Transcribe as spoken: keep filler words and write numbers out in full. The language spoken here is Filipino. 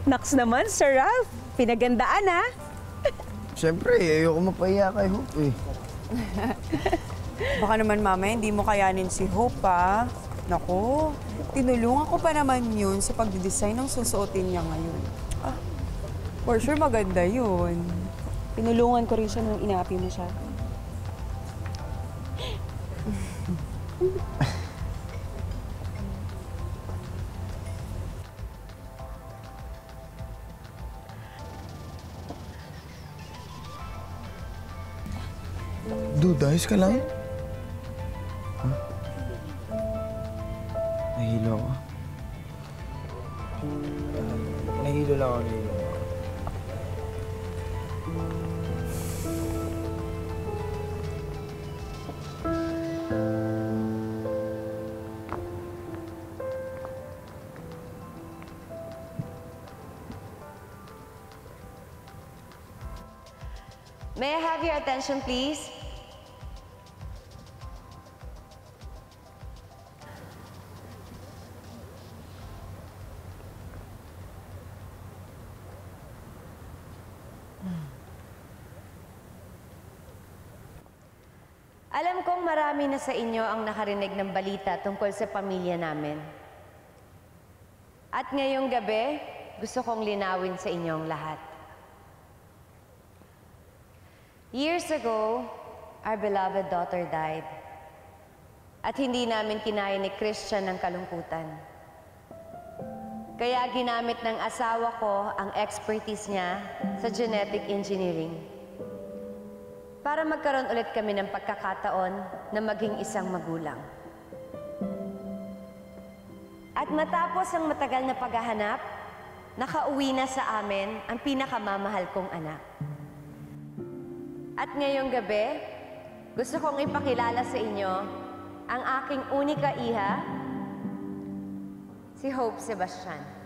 Naks naman, Sir Ralph. Pinagandaan, ha? Siyempre, ayoko mapahiya kay Hope eh. Baka naman, Mama, hindi mo kayanin si Hope, ha? Naku, tinulungan ko pa naman yun sa pagdidesign ng susuotin niya ngayon. Ah, for sure, maganda yun. Pinulungan ko rin siya nung inaapi mo siya. Dude, ayos ka lang? Huh? Nahilo ako. Uh, nahilo lang ako, nahilo. May I have your attention, please? Alam kong marami na sa inyo ang nakarinig ng balita tungkol sa pamilya namin. At ngayong gabi, gusto kong linawin sa inyong lahat. Years ago, our beloved daughter died. At hindi namin kinaya ni Christian ang kalungkutan. Kaya ginamit ng asawa ko ang expertise niya sa genetic engineering para magkaroon ulit kami ng pagkakataon na maging isang magulang. At matapos ang matagal na paghahanap, nakauwi na sa amin ang pinakamamahal kong anak. At ngayong gabi, gusto kong ipakilala sa inyo ang aking unika iha, si Hope Sebastian.